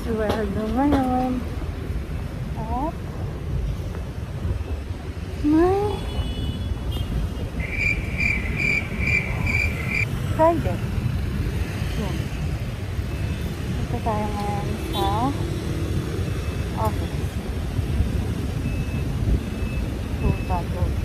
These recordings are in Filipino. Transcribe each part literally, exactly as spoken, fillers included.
sweldo ngayon. At may Friday. Yun. Ito tayo ngayon sa office. Tuta, tuta.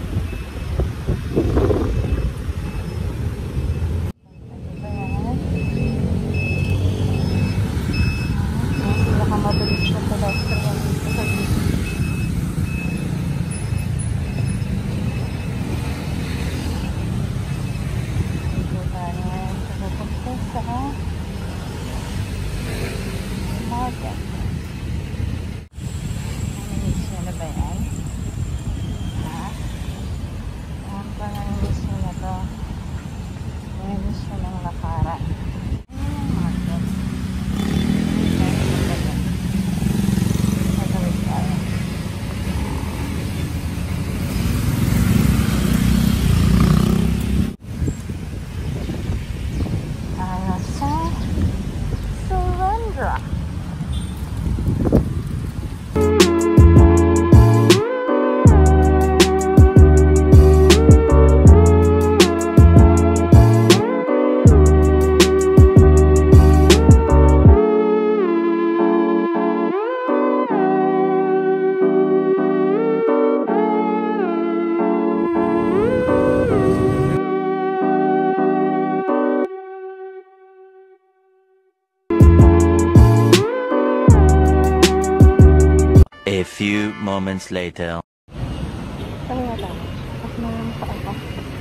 A few moments later. Kaya lang. At naman pa ako.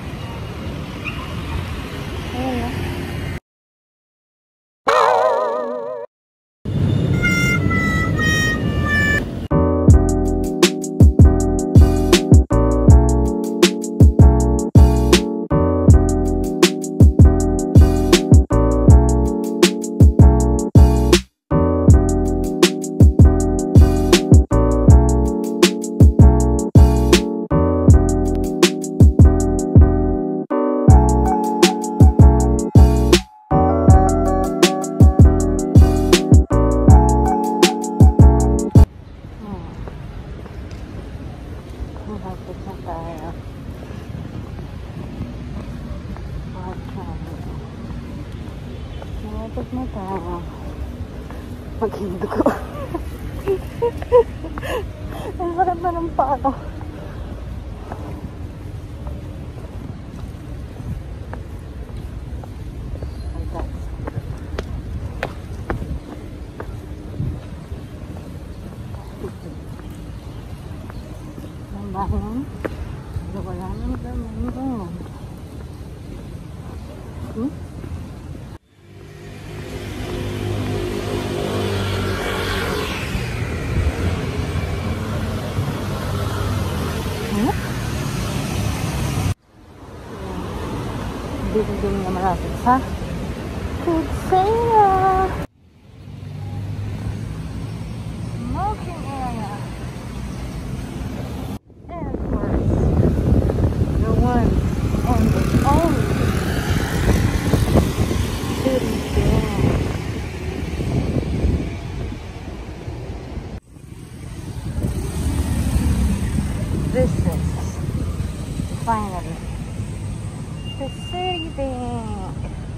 Ayan na. Malapit na tayo. Malapit na tayo. Maghindo ko. Ang sarap na ng paa ko. Bayan, wala naman naman naman. Hmm? Huh? Dito din na malapit sa Kamusta. Smoking area. This is finally the city bank.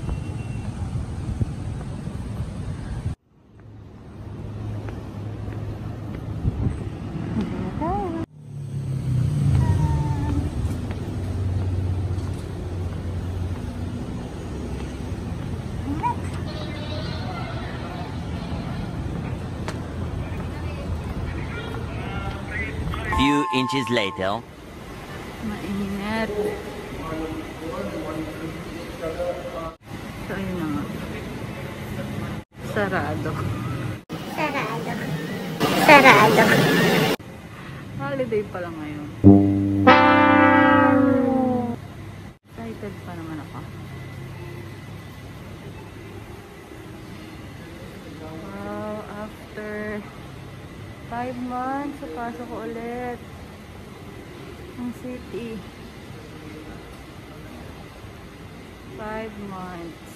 Few inches later. Mainit. So, ayun na nga. Sarado. Sarado. Sarado. Holiday pa lang ngayon. Excited pa naman ako. Wow, after five months, pasok ko ulit ang city. Five months.